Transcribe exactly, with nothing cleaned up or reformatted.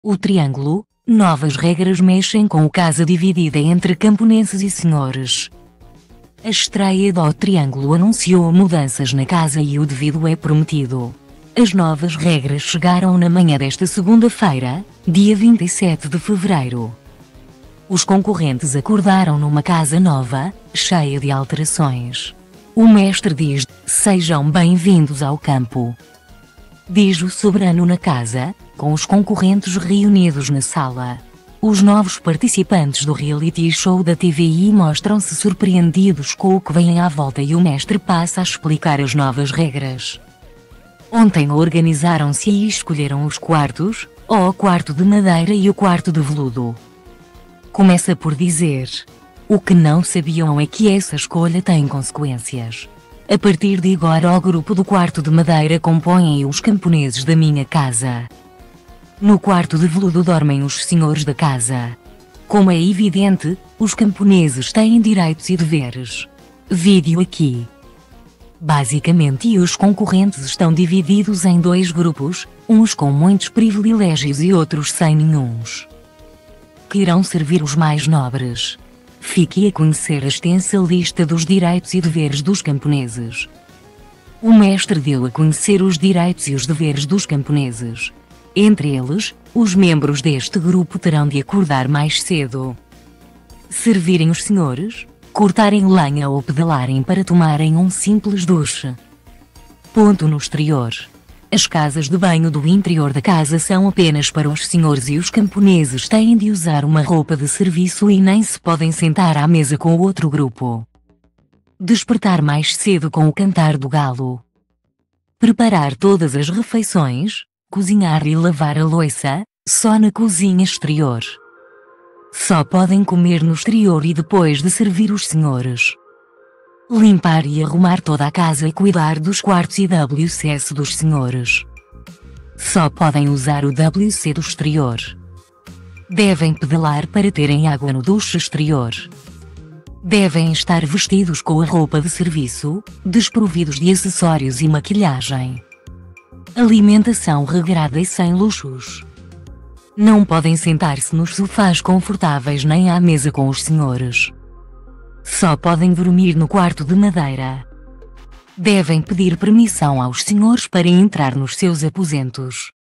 O Triângulo, novas regras mexem com o casa dividida entre camponeses e senhores. A estreia do Triângulo anunciou mudanças na casa e o devido é prometido. As novas regras chegaram na manhã desta segunda-feira, dia vinte e sete de fevereiro. Os concorrentes acordaram numa casa nova, cheia de alterações. O mestre diz: "Sejam bem-vindos ao campo", diz o soberano na casa, com os concorrentes reunidos na sala. Os novos participantes do reality show da T V I mostram-se surpreendidos com o que vem à volta e o mestre passa a explicar as novas regras. Ontem organizaram-se e escolheram os quartos, o quarto de madeira e o quarto de veludo. Começa por dizer: "O que não sabiam é que essa escolha tem consequências. A partir de agora o grupo do quarto de madeira compõem os camponeses da minha casa. No quarto de veludo dormem os senhores da casa. Como é evidente, os camponeses têm direitos e deveres. Vídeo aqui." Basicamente, e os concorrentes estão divididos em dois grupos, uns com muitos privilégios e outros sem nenhuns, que irão servir os mais nobres. Fique a conhecer a extensa lista dos direitos e deveres dos camponeses. O mestre deu a conhecer os direitos e os deveres dos camponeses. Entre eles, os membros deste grupo terão de acordar mais cedo, servirem os senhores, cortarem lenha ou pedalarem para tomarem um simples duche. Ponto no exterior. As casas de banho do interior da casa são apenas para os senhores e os camponeses têm de usar uma roupa de serviço e nem se podem sentar à mesa com o outro grupo. Despertar mais cedo com o cantar do galo. Preparar todas as refeições, cozinhar e lavar a louça, só na cozinha exterior. Só podem comer no exterior e depois de servir os senhores. Limpar e arrumar toda a casa e cuidar dos quartos e W C dos senhores. Só podem usar o W C do exterior. Devem pedalar para terem água no duche exterior. Devem estar vestidos com a roupa de serviço, desprovidos de acessórios e maquilhagem. Alimentação regrada e sem luxos. Não podem sentar-se nos sofás confortáveis nem à mesa com os senhores. Só podem dormir no quarto de madeira. Devem pedir permissão aos senhores para entrar nos seus aposentos.